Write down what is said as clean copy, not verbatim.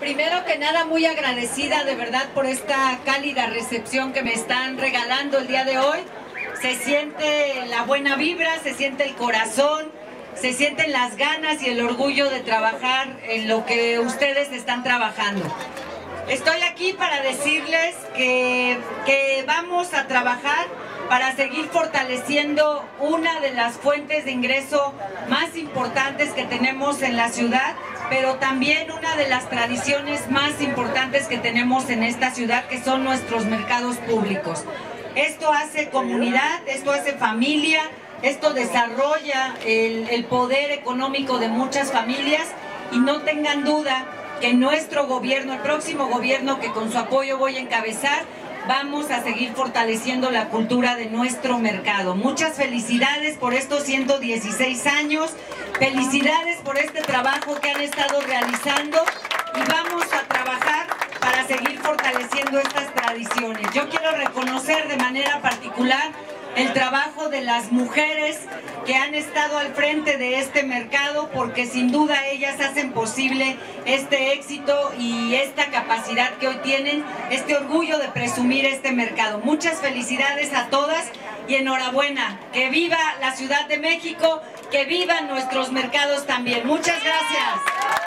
primero que nada, muy agradecida de verdad por esta cálida recepción que me están regalando el día de hoy. Se siente la buena vibra, se siente el corazón, se sienten las ganas y el orgullo de trabajar en lo que ustedes están trabajando. Estoy aquí para decirles que vamos a trabajar para seguir fortaleciendo una de las fuentes de ingreso más importantes que tenemos en la ciudad, pero también una de las tradiciones más importantes que tenemos en esta ciudad, que son nuestros mercados públicos. Esto hace comunidad, esto hace familia, esto desarrolla el poder económico de muchas familias, y no tengan duda que nuestro gobierno, el próximo gobierno que con su apoyo voy a encabezar, vamos a seguir fortaleciendo la cultura de nuestro mercado. Muchas felicidades por estos 116 años, felicidades por este trabajo que han estado realizando, y vamos a trabajar para seguir fortaleciendo estas tradiciones. Yo quiero reconocer de manera particular el trabajo de las mujeres que han estado al frente de este mercado, porque sin duda ellas hacen posible este éxito y esta capacidad que hoy tienen, este orgullo de presumir este mercado. Muchas felicidades a todas y enhorabuena. Que viva la Ciudad de México, que vivan nuestros mercados también. Muchas gracias.